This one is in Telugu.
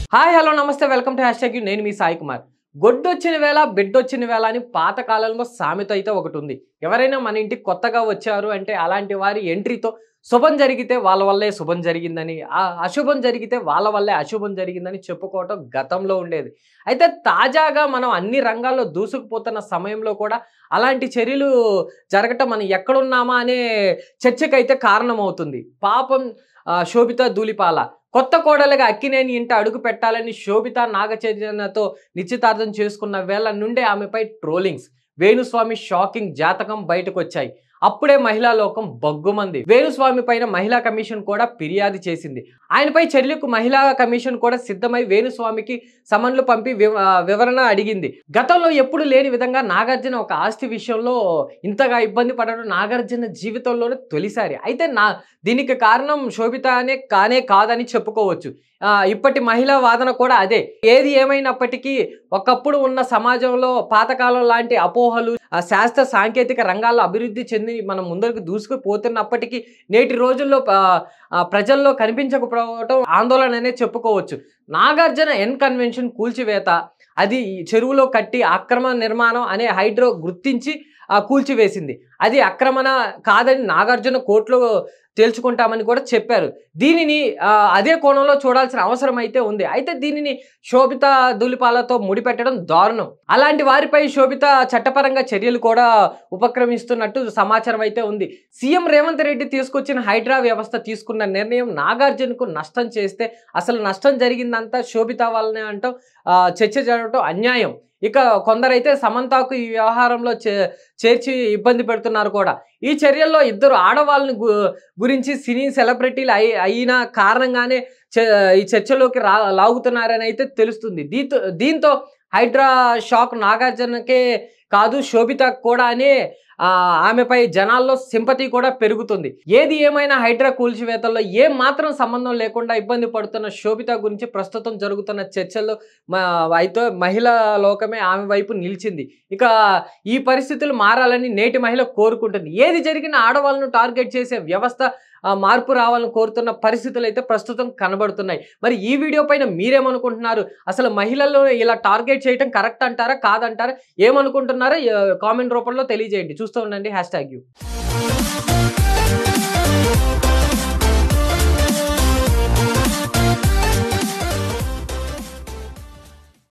హాయ్ హలో నమస్తే వెల్కమ్ టు హ్యాష్‌ట్యాగ్ యూ నేను మీ సాయి కుమార్. గొడ్డొచ్చిన వేళ బిడ్డొచ్చిన వేళ అని పాత కాలంలో సామెత అయితే ఒకటి ఉంది. ఎవరైనా మన ఇంటికి కొత్తగా వచ్చారు అంటే అలాంటి వారి ఎంట్రీతో శుభం జరిగితే వాళ్ళ వల్లే శుభం జరిగిందని, అశుభం జరిగితే వాళ్ళ వల్లే అశుభం జరిగిందని చెప్పుకోవటం గతంలో ఉండేది. అయితే తాజాగా మనం అన్ని రంగాల్లో దూసుకుపోతున్న సమయంలో కూడా అలాంటి చర్యలు జరగటం మనం ఎక్కడున్నామా అనే చర్చకైతే కారణమవుతుంది. పాపం శోభిత ధూళిపాల కొత్త కోడలుగా అక్కినేని ఇంట అడుగు పెట్టాలని శోభిత నాగచైతన్యతో నిశ్చితార్థం చేసుకున్న వేళ నుండే ఆమెపై ట్రోలింగ్స్, వేణుస్వామి షాకింగ్ జాతకం బయటకొచ్చాయి. అప్పుడే మహిళా లోకం బగ్గుమంది. వేణుస్వామి పైన మహిళా కమిషన్ కూడా ఫిర్యాదు చేసింది. ఆయనపై చర్యలకు మహిళా కమిషన్ కూడా సిద్ధమై వేణుస్వామికి సమన్లు పంపి వివరణ అడిగింది. గతంలో ఎప్పుడు లేని విధంగా నాగార్జున ఒక ఆస్తి విషయంలో ఇంతగా ఇబ్బంది పడడం నాగార్జున జీవితంలోనే తొలిసారి. అయితే దీనికి కారణం శోభిత కానే కాదని చెప్పుకోవచ్చు. ఇప్పటి మహిళా వాదన కూడా అదే. ఏది ఏమైనప్పటికీ ఒకప్పుడు ఉన్న సమాజంలో పాతకాలం లాంటి అపోహలు, శాస్త్ర సాంకేతిక రంగాల్లో అభివృద్ధి చెంది మనం ముందరకు దూసుకుపోతున్నప్పటికీ నేటి రోజుల్లో ప్రజల్లో కనిపించకపోవడం ఆందోళననే చెప్పుకోవచ్చు. నాగార్జున ఎన్ కన్వెన్షన్ కూల్చివేత, అది చెరువులో కట్టి అక్రమ నిర్మాణం అనే హైడ్రో గుర్తించి కూల్చివేసింది. అది ఆక్రమణ కాదని నాగార్జున కోర్టులో తేల్చుకుంటామని కూడా చెప్పారు. దీనిని అదే కోణంలో చూడాల్సిన అవసరం అయితే ఉంది. అయితే దీనిని శోభిత ధూళిపాలతో ముడిపెట్టడం దారుణం. అలాంటి వారిపై శోభిత చట్టపరంగా చర్యలు కూడా ఉపక్రమిస్తున్నట్టు సమాచారం అయితే ఉంది. సీఎం రేవంత్ రెడ్డి తీసుకొచ్చిన హైడ్రా వ్యవస్థ తీసుకున్న నిర్ణయం నాగార్జునకు నష్టం చేస్తే అసలు నష్టం జరిగిందంతా శోభిత వల్లనే అంటాం చర్చ జరగడం అన్యాయం. ఇక కొందరైతే సమంతకు ఈ వ్యవహారంలో చేర్చి ఇబ్బంది పెడుతున్నారు కూడా. ఈ చర్యల్లో ఇద్దరు ఆడవాళ్ళని గురించి సినీ సెలబ్రిటీలు అయిన కారణంగానే ఈ చర్చలోకి లాగుతున్నారని అయితే తెలుస్తుంది. దీంతో హైడ్రా షాక్ నాగార్జునకే కాదు శోభిత కూడా అనే ఆమెపై జనాల్లో సింపతి కూడా పెరుగుతుంది. ఏది ఏమైనా హైడ్రా కూల్చివేతల్లో ఏం మాత్రం సంబంధం లేకుండా ఇబ్బంది పడుతున్న శోభిత గురించి ప్రస్తుతం జరుగుతున్న చర్చల్లో అయితే మహిళా లోకమే ఆమె వైపు నిలిచింది. ఇక ఈ పరిస్థితులు మారాలని నేటి మహిళ కోరుకుంటుంది. ఏది జరిగినా ఆడవాళ్ళను టార్గెట్ చేసే వ్యవస్థ మార్పు రావాలని కోరుతున్న పరిస్థితులు అయితే ప్రస్తుతం కనబడుతున్నాయి. మరి ఈ వీడియో పైన మీరేమనుకుంటున్నారు? అసలు మహిళల్లో ఇలా టార్గెట్ చేయటం కరెక్ట్ అంటారా కాదంటారా? ఏమనుకుంటున్నారో కామెంట్ రూపంలో తెలియజేయండి. చూస్తూ ఉండండి హ్యాష్‌ట్యాగ్ యూ.